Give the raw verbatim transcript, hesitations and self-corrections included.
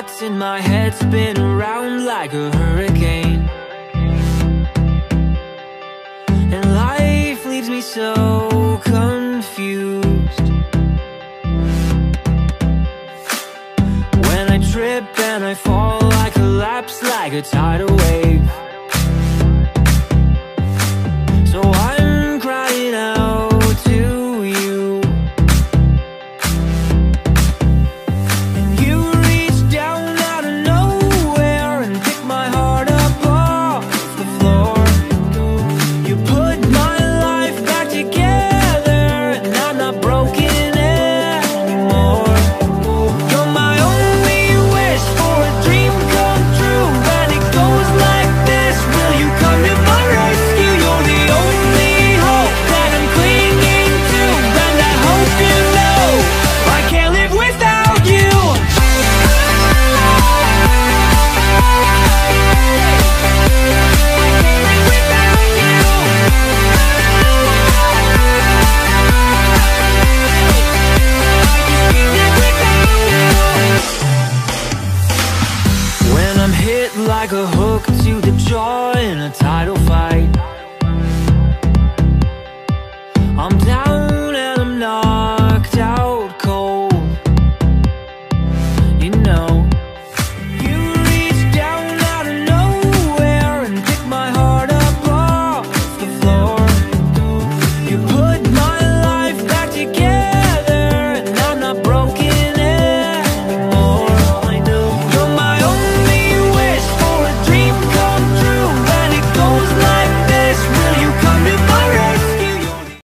thoughts in my head spin around like a hurricane, and life leaves me so confused. When I trip and I fall, I collapse like a tidal wave.